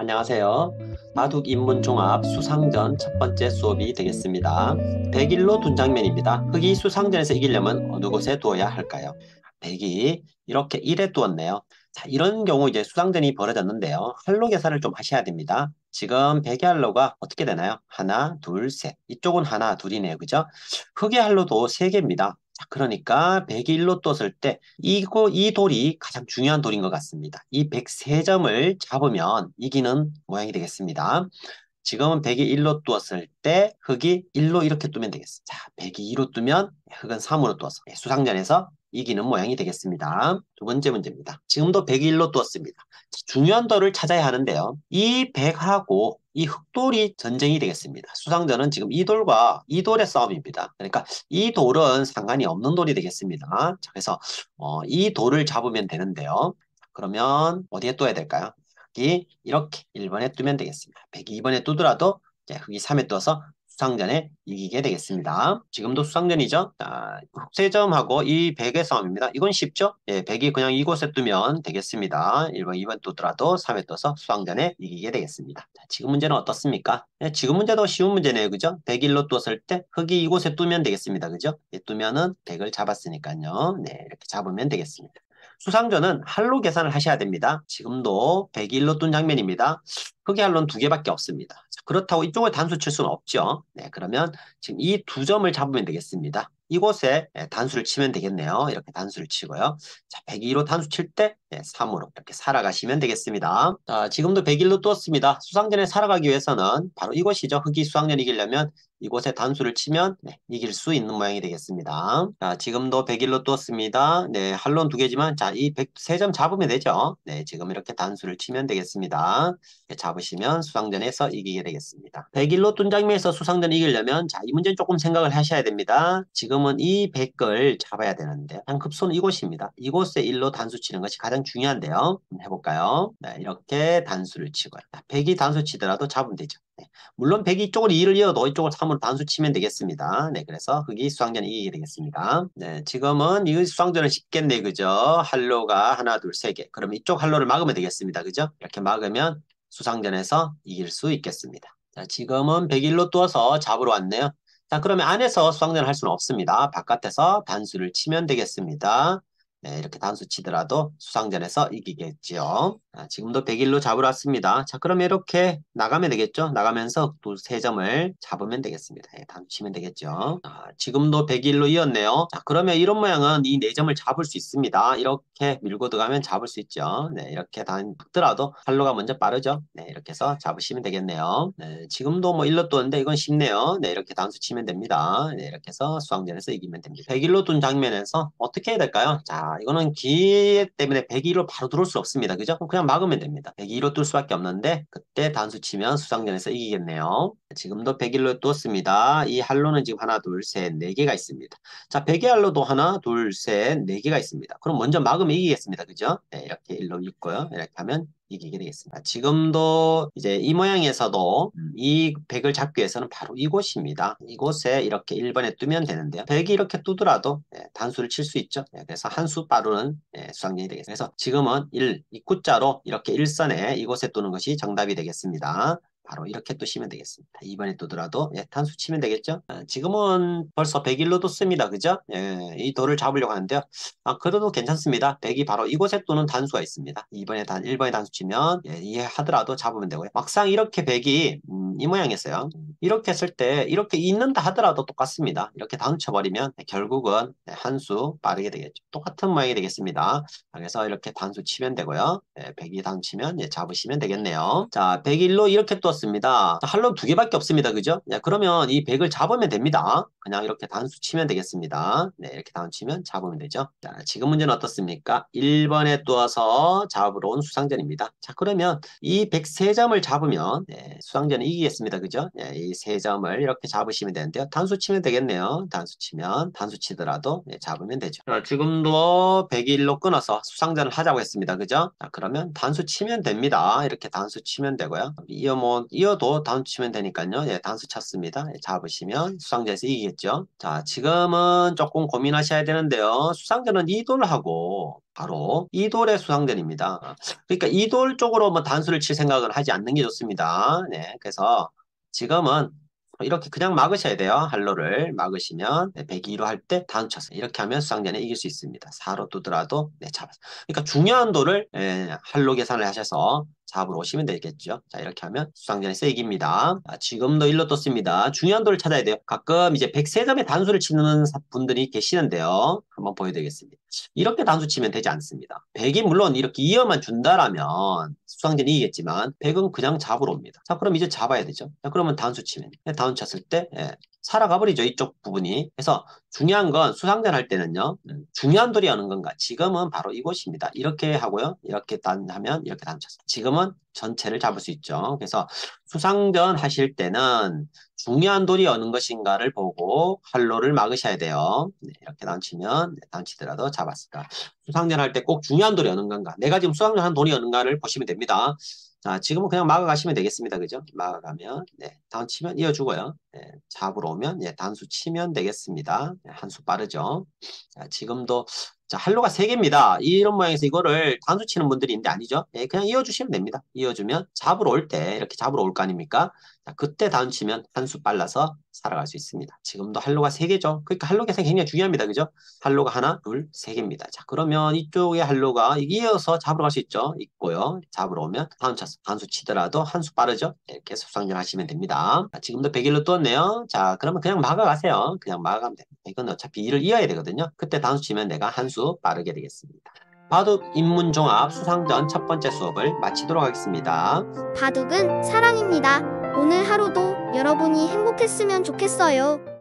안녕하세요. 바둑 입문 종합 수상전 첫 번째 수업이 되겠습니다. 101로 둔 장면입니다. 흑이 수상전에서 이기려면 어느 곳에 두어야 할까요? 100이 이렇게 1에 두었네요. 자, 이런 경우 이제 수상전이 벌어졌는데요. 할로 계산을 좀 하셔야 됩니다. 지금 100의 할로가 어떻게 되나요? 하나, 둘, 셋. 이쪽은 하나, 둘이네요. 그죠? 흑의 할로도 3개입니다. 자, 그러니까 100이 1로 떴을 때 이 돌이 가장 중요한 돌인 것 같습니다. 이 103점을 잡으면 이기는 모양이 되겠습니다. 지금은 100이 1로 두었을 때 흑이 1로 이렇게 두면 되겠습니다. 자, 100이 2로 두면 흑은 3으로 두어서 수상전에서 이기는 모양이 되겠습니다. 두 번째 문제입니다. 지금도 100이 1로 두었습니다. 중요한 돌을 찾아야 하는데요. 이 100하고 이 흑돌이 전쟁이 되겠습니다. 수상전은 지금 이 돌과 이 돌의 싸움입니다. 그러니까 이 돌은 상관이 없는 돌이 되겠습니다. 자, 그래서 이 돌을 잡으면 되는데요. 그러면 어디에 둬야 될까요? 흑이 이렇게 1번에 두면 되겠습니다. 100이 2번에 두더라도 이제 흑이 3에 떠서 수상전에 이기게 되겠습니다. 지금도 수상전이죠. 자, 흑세점하고 이 100의 싸움입니다. 이건 쉽죠? 예, 100이 그냥 이곳에 두면 되겠습니다. 1번, 2번 두더라도 3에 떠서 수상전에 이기게 되겠습니다. 자, 지금 문제는 어떻습니까? 예, 지금 문제도 쉬운 문제네요. 그죠? 101로 뒀을 때 흑이 이곳에 두면 되겠습니다. 그죠? 예, 두면은 100을 잡았으니까요. 네, 이렇게 잡으면 되겠습니다. 수상전은 할로 계산을 하셔야 됩니다. 지금도 101로 둔 장면입니다. 흑의 할로는 2개밖에 없습니다. 자, 그렇다고 이쪽을 단수 칠 수는 없죠. 네, 그러면 지금 이 2점을 잡으면 되겠습니다. 이곳에 단수를 치면 되겠네요. 이렇게 단수를 치고요. 자, 102로 단수 칠 때 3으로 이렇게 살아가시면 되겠습니다. 자, 지금도 101로 떴습니다. 수상전에 살아가기 위해서는 바로 이곳이죠. 흑이 수상전 이기려면 이곳에 단수를 치면 이길 수 있는 모양이 되겠습니다. 자, 지금도 101로 떴습니다. 네, 할로는 2개지만 자, 이 103점 잡으면 되죠. 네, 지금 이렇게 단수를 치면 되겠습니다. 잡으시면 수상전에서 이기게 되겠습니다. 101로 뜬 장면에서 수상전 이기려면 자, 이 문제는 조금 생각을 하셔야 됩니다. 지금은 이 100을 잡아야 되는데 한 급소는 이곳입니다. 이곳에 1로 단수 치는 것이 가장 중요한데요. 한번 해볼까요? 네, 이렇게 단수를 치고요. 100이 단수 치더라도 잡으면 되죠. 네, 물론 100이 이쪽을 2를 이어도 이쪽을 3으로 단수 치면 되겠습니다. 네, 그래서 흑이 수상전 이기게 되겠습니다. 네, 지금은 이 수상전은 쉽겠네, 그죠? 할로가 하나, 둘, 세 개. 그럼 이쪽 할로를 막으면 되겠습니다. 그죠? 이렇게 막으면 수상전에서 이길 수 있겠습니다. 자, 지금은 101로 뚫어서 잡으러 왔네요. 자, 그러면 안에서 수상전을 할 수는 없습니다. 바깥에서 단수를 치면 되겠습니다. 네, 이렇게 단수 치더라도 수상전에서 이기겠지요. 자, 지금도 101로 잡으러 왔습니다. 자, 그러면 이렇게 나가면 되겠죠? 나가면서 또 3점을 잡으면 되겠습니다. 네, 단수 치면 되겠죠. 자, 지금도 101로 이었네요. 자, 그러면 이런 모양은 이 4점을 잡을 수 있습니다. 이렇게 밀고 들어가면 잡을 수 있죠. 네, 이렇게 박더라도 할로가 먼저 빠르죠. 네, 이렇게 해서 잡으시면 되겠네요. 네, 지금도 뭐 1로 떴는데 이건 쉽네요. 네, 이렇게 단수 치면 됩니다. 네, 이렇게 해서 수상전에서 이기면 됩니다. 101로 둔 장면에서 어떻게 해야 될까요? 자, 이거는 기회 때문에 102로 바로 들어올 수 없습니다. 그죠? 그냥 막으면 됩니다. 102로 뚫을 수밖에 없는데 그때 단수 치면 수상전에서 이기겠네요. 지금도 101로 뚫었습니다. 이 할로는 지금 하나, 둘, 셋, 네 개가 있습니다. 자, 100의 할로도 하나, 둘, 셋, 네 개가 있습니다. 그럼 먼저 막으면 이기겠습니다. 그죠? 네, 이렇게 일로 있고요. 이렇게 하면 이기게 되겠습니다. 지금도 이제 이 모양에서도 이 100을 잡기 위해서는 바로 이곳입니다. 이곳에 이렇게 1번에 뜨면 되는데요. 100이 이렇게 뜨더라도 단수를 칠 수 있죠. 그래서 한 수 빠르는 수학년이 되겠습니다. 그래서 지금은 1, 이 구자로 이렇게 일선에 이곳에 뜨는 것이 정답이 되겠습니다. 바로 이렇게 뜨시면 되겠습니다. 2번에 뜨더라도 단수 치면 되겠죠. 지금은 벌써 101로 떴습니다. 그죠? 이 돌을 잡으려고 하는데요. 그래도 괜찮습니다. 100이 바로 이곳에 또는 단수가 있습니다. 1번에 단수 치면 이해하더라도 잡으면 되고요. 막상 이렇게 100이 이 모양이었어요. 이렇게 했을 때 이렇게 있는다 하더라도 똑같습니다. 이렇게 단수 쳐버리면 결국은 한 수 빠르게 되겠죠. 똑같은 모양이 되겠습니다. 그래서 이렇게 단수 치면 되고요. 100이 단수 치면 잡으시면 되겠네요. 자, 101로 이렇게 떴습니다. 할로는 2개밖에 없습니다. 그죠? 그러면 이 100을 잡으면 됩니다. 그냥 이렇게 단수 치면 되겠습니다. 네, 이렇게 단수 치면 잡으면 되죠. 자, 지금 문제는 어떻습니까? 1번에 뚜어서 잡으러 온 수상전입니다. 자, 그러면 이 103점을 잡으면 수상전이 이기겠습니다. 그죠? 이 이 세 점을 이렇게 잡으시면 되는데요. 단수 치면 되겠네요. 단수 치면 단수 치더라도 잡으면 되죠. 자, 지금도 101로 끊어서 수상전을 하자고 했습니다. 그죠? 자, 그러면 단수 치면 됩니다. 이렇게 단수 치면 되고요. 이어도 단수 치면 되니까요. 예, 단수 쳤습니다. 예, 잡으시면 수상전에서 이기겠죠. 자, 지금은 조금 고민하셔야 되는데요. 수상전은 이돌하고 바로 이돌의 수상전입니다. 그러니까 이돌 쪽으로 뭐 단수를 칠 생각을 하지 않는 게 좋습니다. 네, 그래서 지금은 이렇게 그냥 막으셔야 돼요. 할로를 막으시면 102로 할 때 단수 쳤어요. 이렇게 하면 수상전에 이길 수 있습니다. 4로 두더라도 잡았어요. 그러니까 중요한 돌을 할로 계산을 하셔서 잡으러 오시면 되겠죠. 자, 이렇게 하면 수상전에서 이깁니다. 지금도 1로 떴습니다. 중요한 돌을 찾아야 돼요. 가끔 이제 103점의 단수를 치는 분들이 계시는데요. 한번 보여드리겠습니다. 이렇게 단수 치면 되지 않습니다. 100이 물론 이렇게 이어만 준다라면 수상전이 이기겠지만 100은 그냥 잡으러 옵니다. 자, 그럼 이제 잡아야 되죠. 자, 그러면 단수 치면 단수 쳤을 때 살아가 버리죠. 이쪽 부분이. 그래서 중요한 건 수상전 할 때는요. 중요한 돌이 어느 건가. 지금은 바로 이곳입니다. 이렇게 하고요. 이렇게 하면 이렇게 단수 쳤어요. 지금은 전체를 잡을 수 있죠. 그래서 수상전 하실 때는 중요한 돌이 어느 것인가를 보고 활로를 막으셔야 돼요. 네, 이렇게 단치면 단치더라도 잡았을까. 수상전 할 때 꼭 중요한 돌이 어느 건가. 내가 지금 수상전 한 돌이 어는가를 보시면 됩니다. 자, 지금은 그냥 막아가시면 되겠습니다. 그죠? 막아가면, 단수 치면 이어주고요. 잡으러 오면, 단수 치면 되겠습니다. 한 수 빠르죠? 자, 지금도, 자, 할로가 3개입니다. 이런 모양에서 이거를 단수 치는 분들이 있는데 아니죠? 그냥 이어주시면 됩니다. 이어주면 잡으러 올 때, 이렇게 잡으러 올 거 아닙니까? 자, 그때 단수 치면 한 수 빨라서 살아갈 수 있습니다. 지금도 할로가 3개죠? 그러니까 할로 계산이 굉장히 중요합니다. 그죠? 할로가 하나, 둘, 3개입니다. 자, 그러면 이쪽에 할로가 이어서 잡으러 갈 수 있죠? 있고요. 잡으러 오면 다음 차수, 단수 치더라도 한 수 빠르죠? 이렇게 수상전 하시면 됩니다. 자, 지금도 101로 떴네요. 자, 그러면 그냥 막아가세요. 그냥 막아가면 됩니다. 이건 어차피 일을 이어야 되거든요. 그때 단수 치면 내가 한 수 빠르게 되겠습니다. 바둑 인문종합 수상전 첫 번째 수업을 마치도록 하겠습니다. 바둑은 사랑입니다. 오늘 하루도 여러분이 행복했으면 좋겠어요.